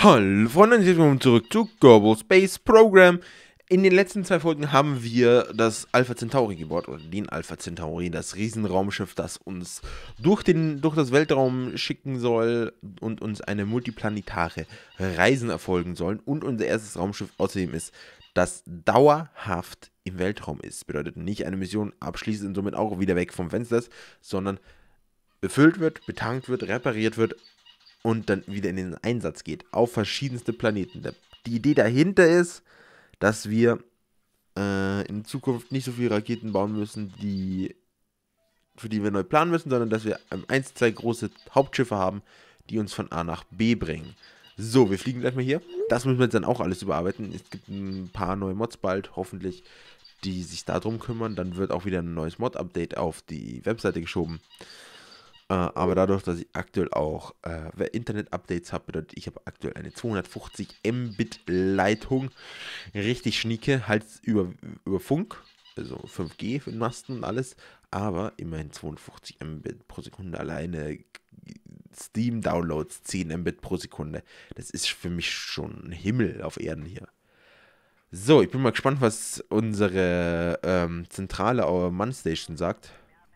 Hallo Freunde, herzlich willkommen zurück zu Kerbal Space Program. In den letzten 2 Folgen haben wir das Alpha Centauri gebaut, oder den Alpha Centauri, das Riesenraumschiff, das uns durch das Weltraum schicken soll und uns eine multiplanetare Reisen erfolgen sollen. Und unser erstes Raumschiff außerdem ist, das dauerhaft im Weltraum ist. Bedeutet nicht eine Mission abschließt und somit auch wieder weg vom Fenster ist, sondern befüllt wird, betankt wird, repariert wird und dann wieder in den Einsatz geht, auf verschiedenste Planeten. Die Idee dahinter ist, dass wir in Zukunft nicht so viele Raketen bauen müssen, für die wir neu planen müssen, sondern dass wir 1, 2 große Hauptschiffe haben, die uns von A nach B bringen. So, wir fliegen gleich mal hier. Das müssen wir jetzt dann auch alles überarbeiten. Es gibt ein paar neue Mods bald, hoffentlich, die sich darum kümmern. Dann wird auch wieder ein neues Mod-Update auf die Webseite geschoben. Aber dadurch, dass ich aktuell auch Internet-Updates habe, bedeutet, ich habe aktuell eine 250 Mbit Leitung, richtig schnieke, halt über Funk, also 5G für den Masten und alles, aber immerhin 52 Mbit pro Sekunde alleine, Steam-Downloads 10 Mbit pro Sekunde. Das ist für mich schon ein Himmel auf Erden hier. So, ich bin mal gespannt, was unsere zentrale Our Man Station sagt.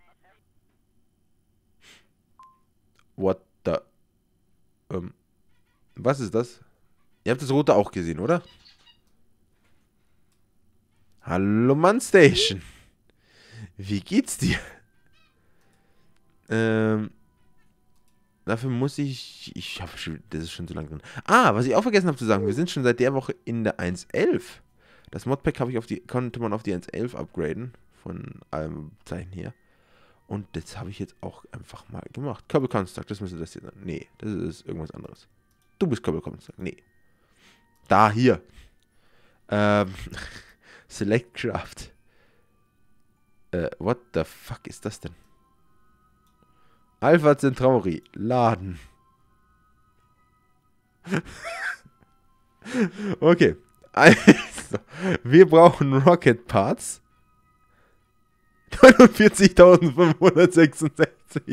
What the... was ist das? Ihr habt das rote auch gesehen, oder? Hallo, Man Station. Wie geht's dir? Dafür muss ich... das ist schon zu lang drin. Ah, was ich auch vergessen habe zu sagen. Wir sind schon seit der Woche in der 1.11. Das Modpack konnte man auf die 1.11 upgraden. Von allem Zeichen hier. Und das habe ich jetzt auch einfach mal gemacht. Kerbal Construct, das müsste das hier sein. Nee, das ist irgendwas anderes. Du bist Kerbal Construct. Nee. Da, hier. Select Craft. What the fuck ist das denn? Alpha Centauri. Laden. Okay. Also, wir brauchen Rocket Parts. 49.566.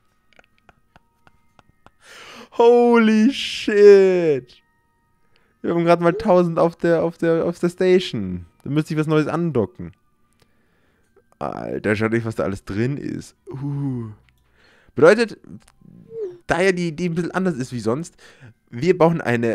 Holy shit. Wir haben gerade mal 1000 auf der Station. Da müsste ich was Neues andocken. Alter, schau nicht, was da alles drin ist. Bedeutet, da ja die Idee ein bisschen anders ist wie sonst, wir bauen eine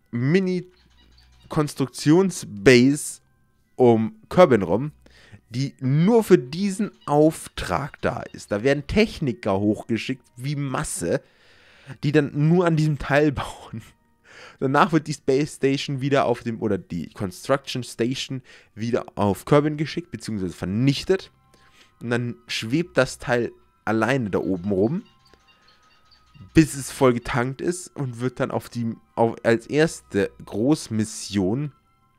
Mini-Konstruktionsbase um Kerbin rum, die nur für diesen Auftrag da ist. Da werden Techniker hochgeschickt, wie Masse, die dann nur an diesem Teil bauen. Danach wird die Space Station wieder oder die Construction Station wieder auf Kerbin geschickt, beziehungsweise vernichtet. Und dann schwebt das Teil alleine da oben rum, bis es voll getankt ist und wird dann als erste Großmission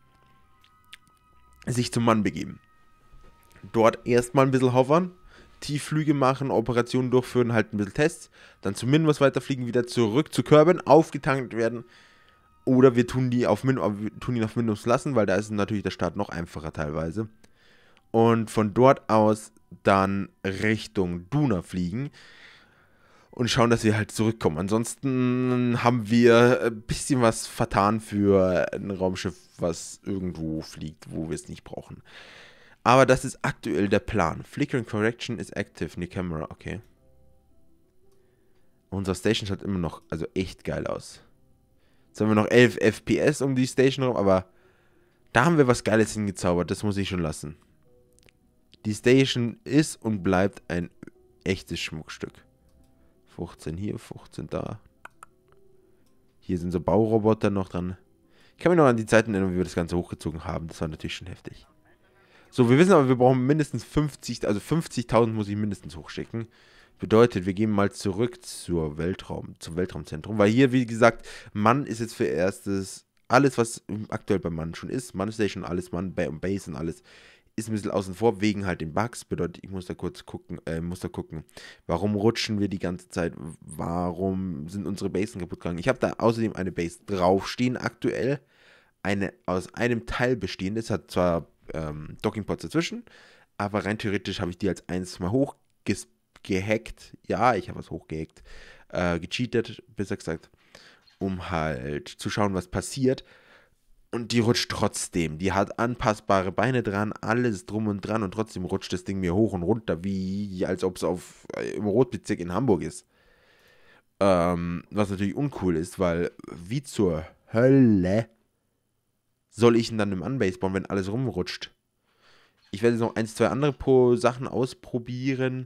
sich zum Mann begeben. Dort erstmal ein bisschen hovern, Tiefflüge machen, Operationen durchführen, halt ein bisschen Tests, dann zum Minus weiterfliegen, wieder zurück zu Kerbin, aufgetankt werden, oder wir tun ihn auf Minus lassen, weil da ist natürlich der Start noch einfacher teilweise. Und von dort aus dann Richtung Duna fliegen und schauen, dass wir halt zurückkommen. Ansonsten haben wir ein bisschen was vertan für ein Raumschiff, was irgendwo fliegt, wo wir es nicht brauchen. Aber das ist aktuell der Plan. Flickering Correction is active. New Camera, okay. Unsere Station schaut immer noch, also echt geil aus. Jetzt haben wir noch 11 FPS um die Station rum, aber da haben wir was Geiles hingezaubert. Das muss ich schon lassen. Die Station ist und bleibt ein echtes Schmuckstück. 15 hier, 15 da. Hier sind so Bauroboter noch dran. Ich kann mich noch an die Zeiten erinnern, wie wir das Ganze hochgezogen haben. Das war natürlich schon heftig. So, wir wissen aber, wir brauchen mindestens 50, also 50.000 muss ich mindestens hochschicken. Bedeutet, wir gehen mal zurück zum Weltraumzentrum, weil hier, wie gesagt, Mann ist jetzt für erstes, alles, was aktuell bei Mann schon ist, Mann Station, alles Mann, Base und alles, ist ein bisschen außen vor, wegen halt den Bugs. Bedeutet, ich muss da kurz gucken, warum rutschen wir die ganze Zeit, warum sind unsere Basen kaputt gegangen. Ich habe da außerdem eine Base draufstehen aktuell, eine aus einem Teil bestehende, es hat zwar Dockingpots dazwischen, aber rein theoretisch habe ich die als eins mal hochgehackt. Ja, ich habe was hochgehackt. Gecheatet, besser gesagt. um halt zu schauen, was passiert. Und die rutscht trotzdem. Die hat anpassbare Beine dran, alles drum und dran. Und trotzdem rutscht das Ding mir hoch und runter, wie als ob es im Rotbezirk in Hamburg ist. Was natürlich uncool ist, weil wie zur Hölle soll ich ihn dann im Unbase bauen, wenn alles rumrutscht? Ich werde jetzt noch 1, 2 andere Sachen ausprobieren,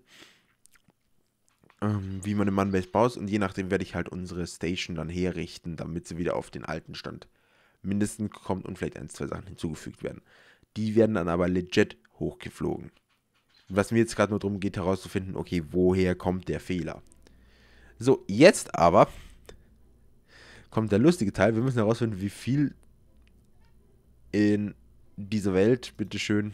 wie man im Unbase baut. Und je nachdem werde ich halt unsere Station dann herrichten, damit sie wieder auf den alten Stand mindestens kommt und vielleicht 1, 2 Sachen hinzugefügt werden. Die werden dann aber legit hochgeflogen. Was mir jetzt gerade nur darum geht, herauszufinden, okay, woher kommt der Fehler? So, jetzt aber kommt der lustige Teil. Wir müssen herausfinden, wie viel in dieser Welt, bitteschön,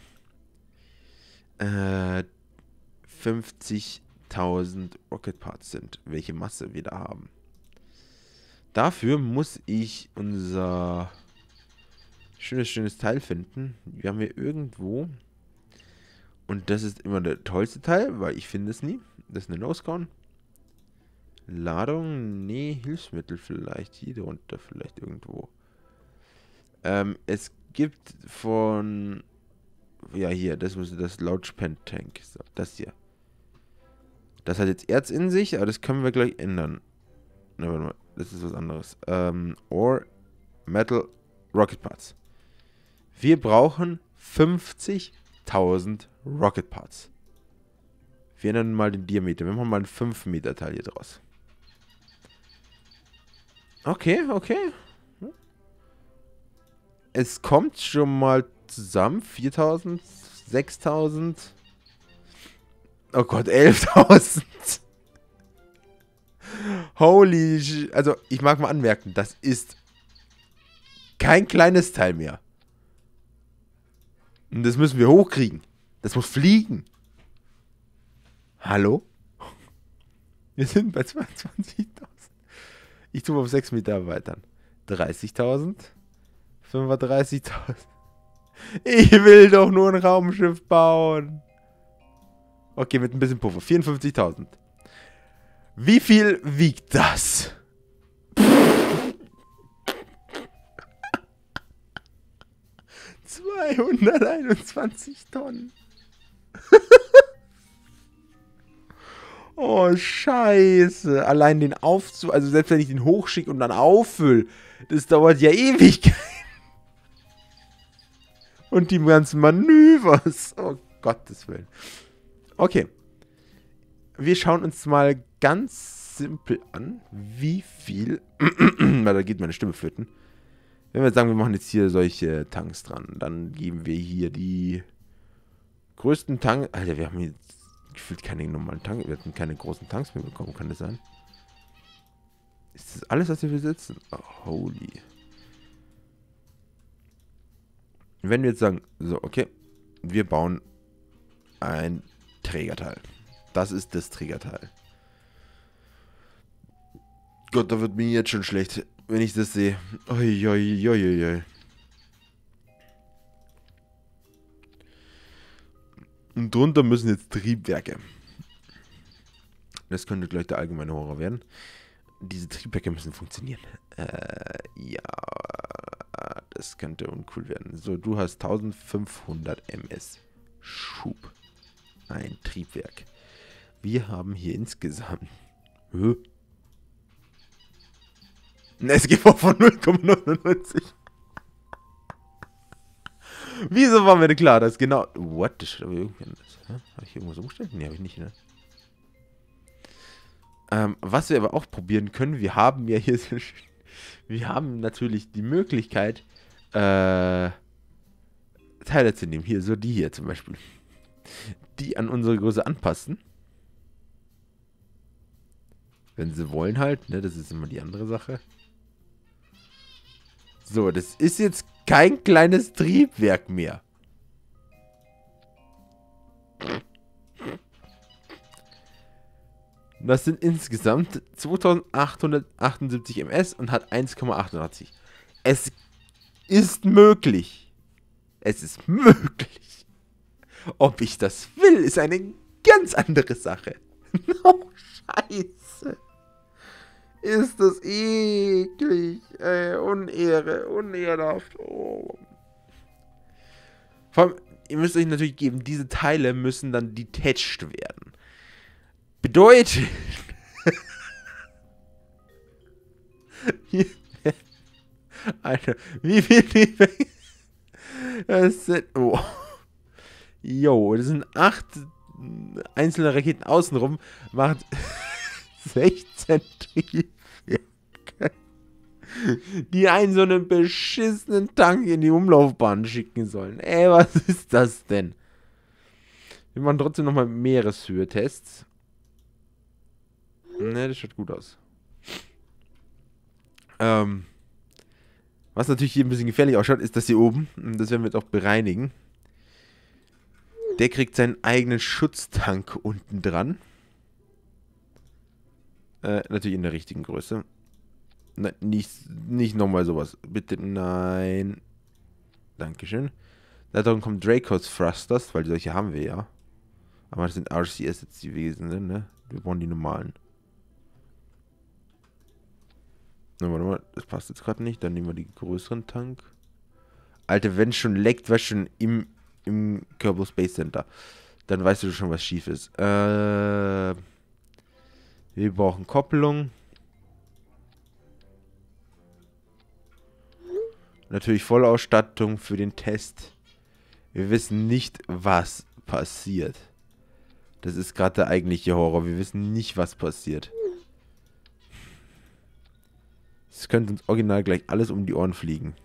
50.000 Rocket Parts sind. Welche Masse wir da haben. Dafür muss ich unser schönes Teil finden. Wir haben hier irgendwo. Und das ist immer der tollste Teil, weil ich finde es nie. Das ist eine No-Scan. Ladung? Nee, Hilfsmittel vielleicht. Hier drunter vielleicht irgendwo. Es gibt von... Ja, hier, das müsste das Launchpad-Tank. So, das hier. Das hat jetzt Erz in sich, aber das können wir gleich ändern. Na, warte mal. Das ist was anderes. Ore, Metal, Rocket Parts. Wir brauchen 50.000 Rocket Parts. Wir ändern mal den Diameter. Wir machen mal ein 5 Meter Teil hier draus. Okay. Es kommt schon mal zusammen. 4.000, 6.000. Oh Gott, 11.000. Holy, also ich mag mal anmerken, das ist kein kleines Teil mehr. Und das müssen wir hochkriegen. Das muss fliegen. Hallo? Wir sind bei 22.000. Ich tue auf 6 Meter erweitern. 30.000. 35.000. Ich will doch nur ein Raumschiff bauen. Okay, mit ein bisschen Puffer. 54.000. Wie viel wiegt das? 221 Tonnen. Oh, scheiße. Allein den Aufzug, also selbst wenn ich den hochschicke und dann auffülle, das dauert ja ewig. Und die ganzen Manövers. Oh, Gottes Willen. Okay. Wir schauen uns mal ganz simpel an, wie viel... da geht meine Stimme flöten. Wenn wir sagen, wir machen jetzt hier solche Tanks dran, dann geben wir hier die größten Tanks... Alter, wir haben hier gefühlt keine normalen Tanks. Wir hatten keine großen Tanks mehr bekommen, kann das sein? Ist das alles, was wir besitzen? Oh, holy. Wenn wir jetzt sagen, so, okay, wir bauen ein Trägerteil. Das ist das Trägerteil. Gott, da wird mir jetzt schon schlecht, wenn ich das sehe. Uiuiuiui. Und drunter müssen jetzt Triebwerke. Das könnte gleich der allgemeine Horror werden. Diese Triebwerke müssen funktionieren. Ja, das könnte uncool werden. So, du hast 1500 MS Schub. Ein Triebwerk. Wir haben hier insgesamt... Ein SGV von 0,99. Wieso war mir denn klar, dass genau... What? Das steht aber irgendwie anders. Habe ich irgendwas umgestellt? Nee, habe ich nicht, ne? Was wir aber auch probieren können, wir haben ja hier... wir haben natürlich die Möglichkeit, Teile zu nehmen. Hier, so die hier zum Beispiel. Die an unsere Größe anpassen. Wenn sie wollen halt, ne? Das ist immer die andere Sache. So, das ist jetzt kein kleines Triebwerk mehr. Das sind insgesamt 2878 MS und hat 1,88. Es ist möglich. Es ist möglich. Ob ich das will, ist eine ganz andere Sache. Oh, scheiße. Ist das eklig. Ey, Unehre, unehrenhaft. Oh. Vor allem, ihr müsst euch natürlich geben, diese Teile müssen dann detached werden. Bedeutet... Alter, wie viel... Das sind... Oh. Jo, das sind 8 einzelne Raketen außenrum. Macht 16 Triebwerke. Die einen so einen beschissenen Tank in die Umlaufbahn schicken sollen. Ey, was ist das denn? Wir machen trotzdem nochmal Meereshöhe-Tests. Ne, das schaut gut aus. Was natürlich hier ein bisschen gefährlich ausschaut, ist das hier oben. Das werden wir jetzt auch bereinigen. Der kriegt seinen eigenen Schutztank unten dran. Natürlich in der richtigen Größe. Nein, nicht nochmal sowas. Bitte, nein. Dankeschön. Darum kommt Dracos Thrusters, weil solche haben wir ja. Aber das sind RCS jetzt die Wesen, ne? Wir brauchen die normalen. Na, warte mal, das passt jetzt gerade nicht. Dann nehmen wir die größeren Tank. Alter, wenn es schon leckt, was schon im Kerbal Space Center. Dann weißt du schon, was schief ist. Wir brauchen Kopplung. Natürlich Vollausstattung für den Test. Wir wissen nicht, was passiert. Das ist gerade der eigentliche Horror. Wir wissen nicht, was passiert. Es könnte uns original gleich alles um die Ohren fliegen.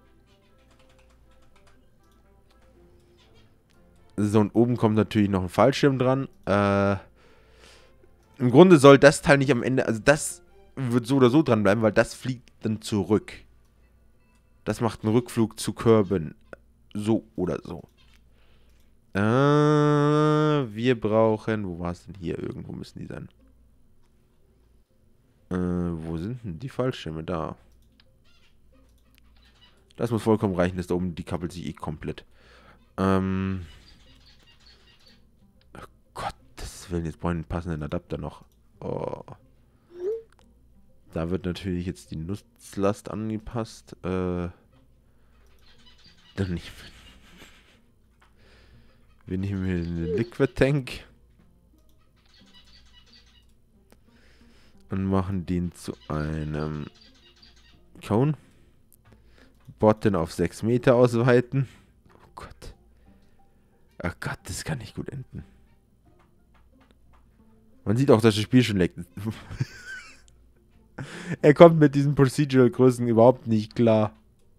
So, und oben kommt natürlich noch ein Fallschirm dran. Im Grunde soll das Teil nicht am Ende... Also das wird so oder so dranbleiben, weil das fliegt dann zurück. Das macht einen Rückflug zu Kerbin. So oder so. Wir brauchen... Wo war es denn hier? Irgendwo müssen die sein. Wo sind denn die Fallschirme? Da. Das muss vollkommen reichen. Das da oben dekappelt sich eh komplett. Oh Gott, das will jetzt brauchen einen passenden Adapter noch. Oh. Da wird natürlich jetzt die Nutzlast angepasst. Dann nicht. Wir nehmen hier den Liquid Tank. Und machen den zu einem Cone. Bot auf 6 Meter ausweiten. Oh Gott. Oh Gott, das kann nicht gut enden. Man sieht auch, dass das Spiel schon leckt. Er kommt mit diesen Procedural-Größen überhaupt nicht klar.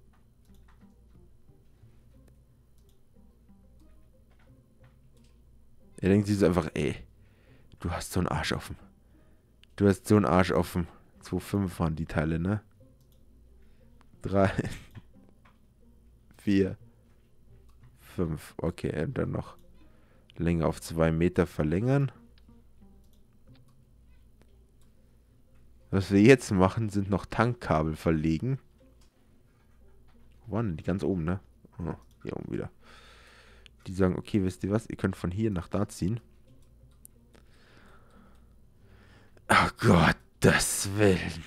Er denkt sich so einfach, ey, du hast so einen Arsch offen. Du hast so einen Arsch offen. 2,5 waren die Teile, ne? 3, 4, 5. Okay, und dann noch Länge auf 2 Meter verlängern. Was wir jetzt machen, sind noch Tankkabel verlegen. Wo waren die? Ganz oben, ne? Oh, hier oben wieder. Die sagen, okay, wisst ihr was? Ihr könnt von hier nach da ziehen. Oh Gott, das Willen.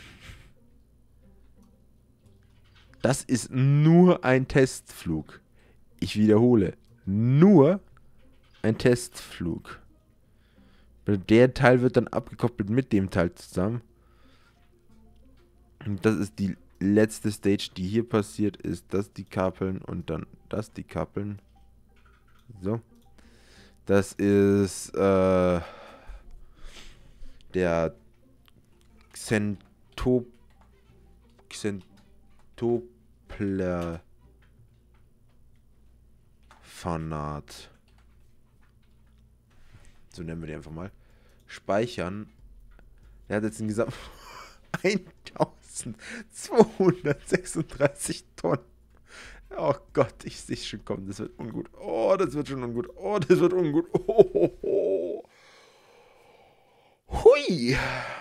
Das ist nur ein Testflug. Ich wiederhole. Nur ein Testflug. Der Teil wird dann abgekoppelt mit dem Teil zusammen. Und das ist die letzte Stage, die hier passiert, ist das Dekappeln und dann das Dekappeln. So. Das ist der Xentopler-Fanat. So nennen wir die einfach mal. Speichern. Er hat jetzt in Gesamt 1236 Tonnen. Oh Gott, ich sehe es schon kommen. Das wird ungut. Oh, das wird schon ungut. Oh, das wird ungut. Oh. Hui.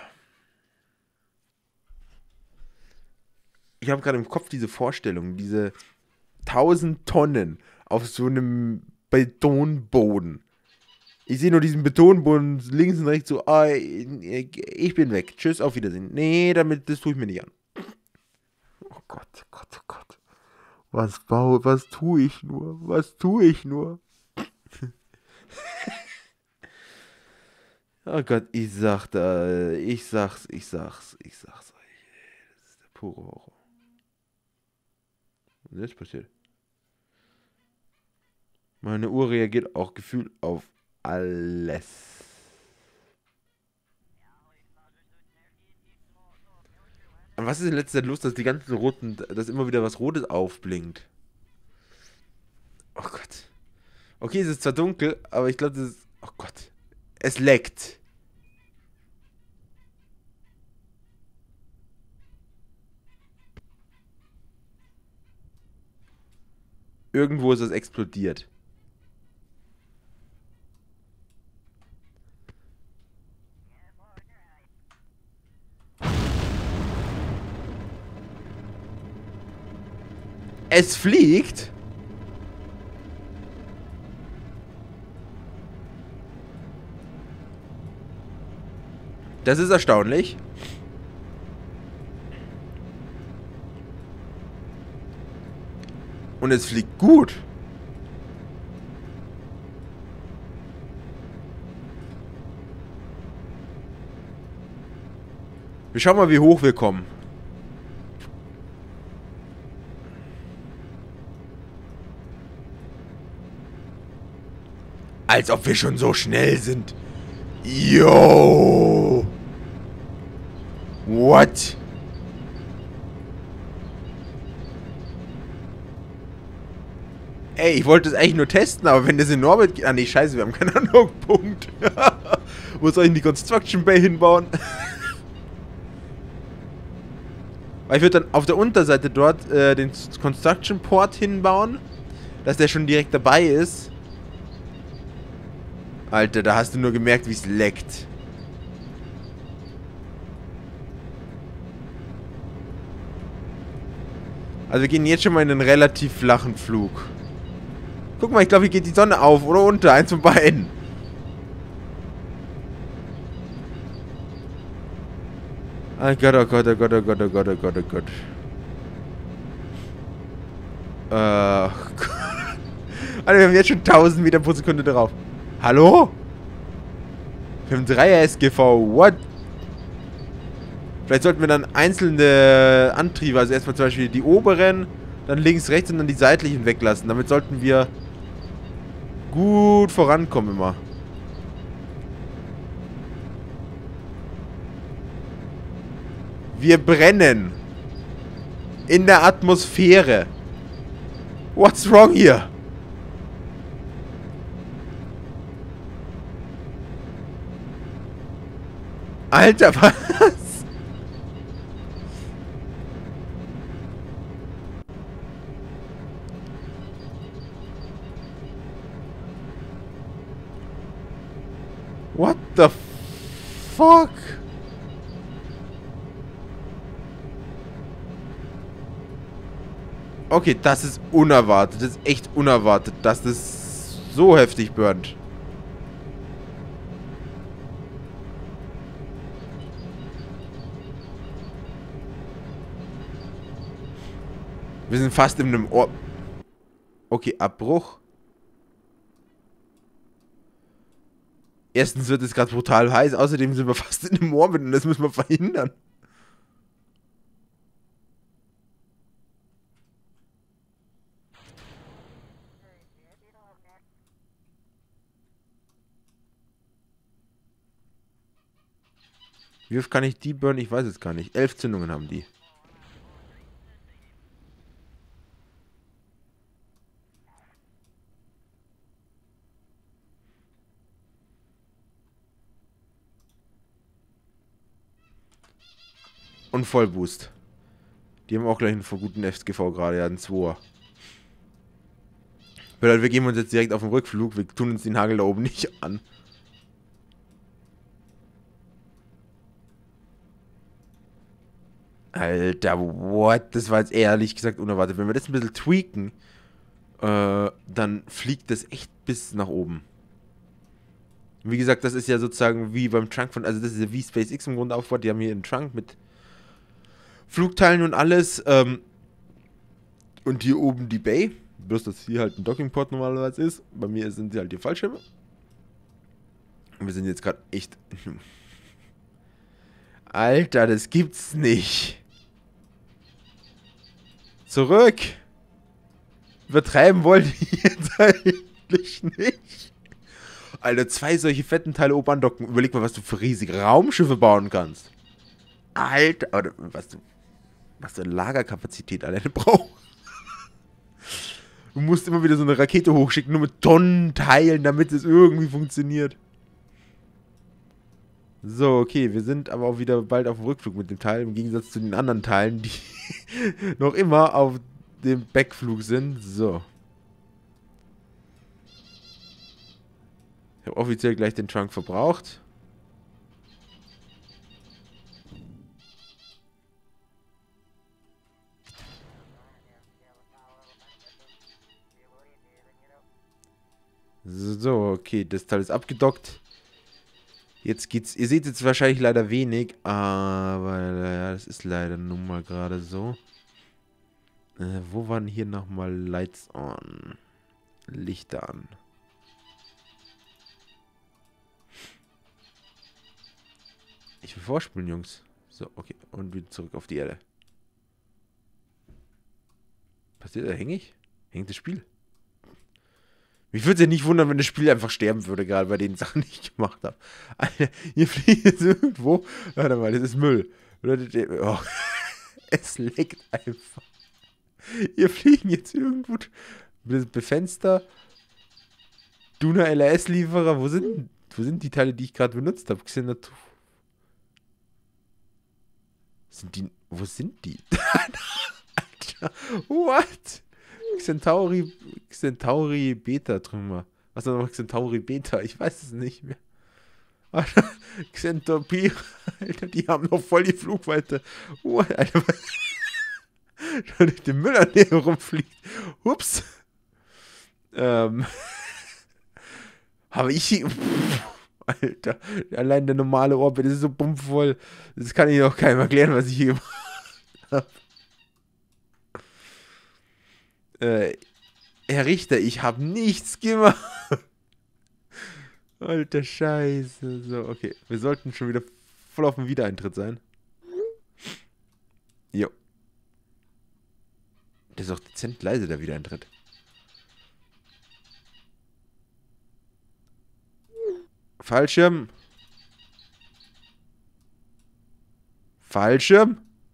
Ich habe gerade im Kopf diese Vorstellung, diese 1000 Tonnen auf so einem Betonboden. Ich sehe nur diesen Betonboden links und rechts so, ich bin weg. Tschüss, auf Wiedersehen. Nee, das tue ich mir nicht an. Oh Gott, oh Gott, oh Gott. Was tue ich nur? Was tue ich nur? Oh Gott, ich sag's. Das ist der pure Horror. Was ist jetzt passiert? Meine Uhr reagiert auch gefühlt auf alles. Und was ist in letzter Zeit los, dass die ganzen roten, dass immer wieder was Rotes aufblinkt? Oh Gott. Okay, es ist zwar dunkel, aber ich glaube, das ist... Oh Gott. Es leckt. Irgendwo ist es explodiert. Es fliegt? Das ist erstaunlich. Und es fliegt gut. Wir schauen mal, wie hoch wir kommen. Als ob wir schon so schnell sind. Yo! What? Ey, ich wollte es eigentlich nur testen, aber wenn das in Orbit geht... Ah, nee, scheiße, wir haben keinen Andockpunkt. Wo soll ich denn die Construction Bay hinbauen? Weil ich würde dann auf der Unterseite dort den Construction Port hinbauen, dass der schon direkt dabei ist. Alter, da hast du nur gemerkt, wie es leckt. Also wir gehen jetzt schon mal in einen relativ flachen Flug. Guck mal, ich glaube, hier geht die Sonne auf oder unter. Eins von beiden. Oh Gott, oh Gott, oh Gott, oh Gott, oh Gott, oh Gott, oh Gott. Alter, wir haben jetzt schon 1000 Meter pro Sekunde drauf. Hallo? Wir haben 3er SGV. What? Vielleicht sollten wir dann einzelne Antriebe, also erstmal zum Beispiel die oberen, dann links, rechts und dann die seitlichen weglassen. Damit sollten wir gut vorankommen immer. Wir brennen. In der Atmosphäre. What's wrong here? Alter, was? What the fuck? Okay, das ist unerwartet. Das ist echt unerwartet, dass das so heftig burnt. Wir sind fast in einem Ohr... Okay, Abbruch. Erstens wird es gerade brutal heiß, außerdem sind wir fast in einem Orbit und das müssen wir verhindern. Wie oft kann ich die burnen? Ich weiß es gar nicht. 11 Zündungen haben die. Und Vollboost. Die haben auch gleich einen guten FGV gerade, ja, einen 2er. Wir geben uns jetzt direkt auf den Rückflug, wir tun uns den Hagel da oben nicht an. Alter, what? Das war jetzt ehrlich gesagt unerwartet. Wenn wir das ein bisschen tweaken, dann fliegt das echt bis nach oben. Wie gesagt, das ist ja sozusagen wie beim Trunk von, also das ist ja wie SpaceX im Grunde aufgebaut. Die haben hier einen Trunk mit Flugteilen und alles. Und hier oben die Bay. Bloß, dass hier halt ein Dockingport normalerweise ist. Bei mir sind halt die Fallschirme. Und wir sind jetzt gerade echt... Alter, das gibt's nicht. Zurück. Übertreiben wollte ich jetzt eigentlich nicht. Alter, 2 solche fetten Teile oben andocken. Überleg mal, was du für riesige Raumschiffe bauen kannst. Alter, oder was du an Lagerkapazität alleine brauchst. Du musst immer wieder so eine Rakete hochschicken, nur mit Tonnen Teilen, damit es irgendwie funktioniert. So, okay, wir sind aber auch wieder bald auf dem Rückflug mit dem Teil, im Gegensatz zu den anderen Teilen, die noch immer auf dem Backflug sind. So. Ich habe offiziell gleich den Trunk verbraucht. So, okay, das Teil ist abgedockt. Jetzt geht's. Ihr seht jetzt wahrscheinlich leider wenig, aber ja, das ist leider nun mal gerade so. Wo waren hier nochmal Lights on? Lichter an. Ich will vorspulen, Jungs. So, okay. Und wieder zurück auf die Erde. Passiert da hängig? Hängt das Spiel? Mich würde es ja nicht wundern, wenn das Spiel einfach sterben würde, gerade bei den Sachen, die ich gemacht habe. Alter, hier fliegt jetzt irgendwo. Warte mal, das ist Müll. Oh, es leckt einfach. Hier fliegen jetzt irgendwo Befenster. Duna LRS-Lieferer. Wo sind die Teile, die ich gerade benutzt habe? Xenatur. Wo sind die? Alter, what? Centauri Beta Trümmer. Was ist noch Centauri Beta? Ich weiß es nicht mehr. Alter, Xentopir. Alter, die haben noch voll die Flugweite. Alter, was? Schon durch den Müll an der rumfliegt. Ups. Habe ich... Alter, allein der normale Orbit ist so bummvoll. Das kann ich auch keinem erklären, was ich hier gemacht habe. Herr Richter, ich habe nichts gemacht. Alter Scheiße. So, okay. Wir sollten schon wieder voll auf dem Wiedereintritt sein. Jo. Der ist auch dezent leise, der Wiedereintritt. Fallschirm. Fallschirm.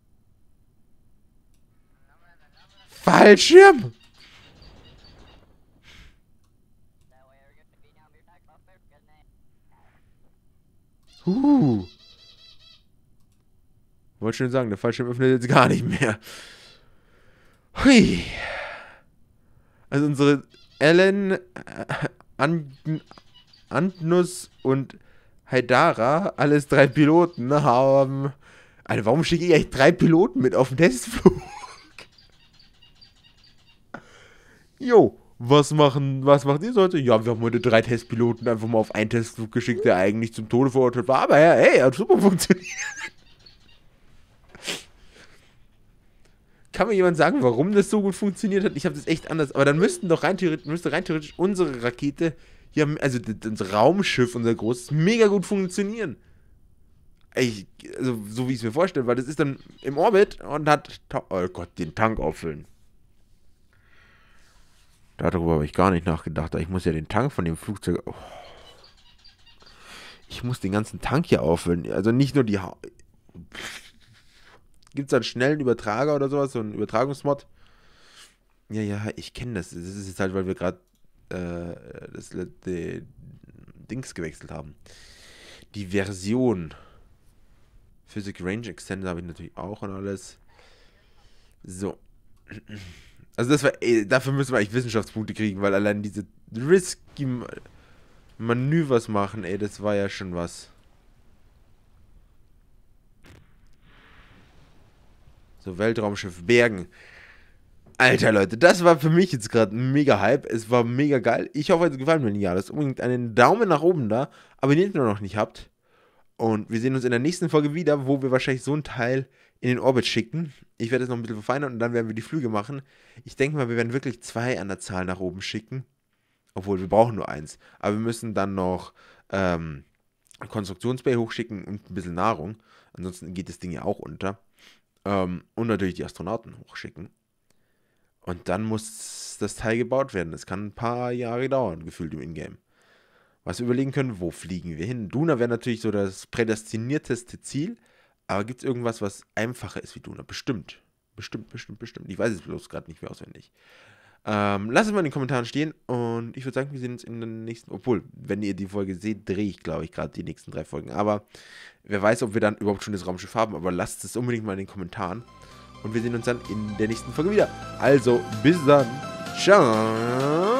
Fallschirm. Wollte schon sagen, der Fallschirm öffnet jetzt gar nicht mehr. Hui. Also unsere Ellen, Antnus und Haidara, alles 3 Piloten, haben... Alter, warum schicke ich echt 3 Piloten mit auf den Testflug? Jo, was macht ihr heute? Ja, wir haben heute 3 Testpiloten einfach mal auf einen Testflug geschickt, der eigentlich zum Tode verurteilt war. Aber ja, hey, hat super funktioniert. Kann mir jemand sagen, warum das so gut funktioniert hat? Ich habe das echt anders. Aber dann müsste rein theoretisch unsere Rakete hier, also unser Raumschiff, unser großes, mega gut funktionieren. Also, so wie ich es mir vorstelle, weil das ist dann im Orbit und hat, oh Gott, den Tank auffüllen. Darüber habe ich gar nicht nachgedacht. Ich muss ja den Tank von dem Flugzeug... Oh. Ich muss den ganzen Tank hier auffüllen. Also nicht nur die... Gibt es da einen schnellen Übertrager oder sowas? So einen Übertragungsmod? Ja, ich kenne das. Das ist jetzt halt, weil wir gerade die Dings gewechselt haben. Die Version. Physics Range Extender habe ich natürlich auch und alles. So. Also das war, dafür müssen wir eigentlich Wissenschaftspunkte kriegen, weil allein diese risky Manövers machen, das war ja schon was. So, Weltraumschiff Bergen. Alter, Leute, das war für mich jetzt gerade ein mega Hype. Es war mega geil. Ich hoffe, es hat gefallen. Wenn ja, lasst unbedingt einen Daumen nach oben da. Abonniert, wenn ihr noch nicht habt. Und wir sehen uns in der nächsten Folge wieder, wo wir wahrscheinlich so ein Teil in den Orbit schicken. Ich werde es noch ein bisschen verfeinern und dann werden wir die Flüge machen. Ich denke mal, wir werden wirklich 2 an der Zahl nach oben schicken. Obwohl, wir brauchen nur 1. Aber wir müssen dann noch Konstruktionsbay hochschicken und ein bisschen Nahrung. Ansonsten geht das Ding ja auch unter. Und natürlich die Astronauten hochschicken. Und dann muss das Teil gebaut werden. Das kann ein paar Jahre dauern, gefühlt im Ingame. Was wir überlegen können, wo fliegen wir hin? Duna wäre natürlich so das prädestinierteste Ziel. Aber gibt es irgendwas, was einfacher ist wie Duna? Bestimmt. Bestimmt. Ich weiß es bloß gerade nicht mehr auswendig. Lasst es mal in den Kommentaren stehen. Und ich würde sagen, wir sehen uns in der nächsten... Obwohl, wenn ihr die Folge seht, drehe ich, glaube ich, gerade die nächsten 3 Folgen. Aber wer weiß, ob wir dann überhaupt schon das Raumschiff haben. Aber lasst es unbedingt mal in den Kommentaren. Und wir sehen uns dann in der nächsten Folge wieder. Also, bis dann. Ciao.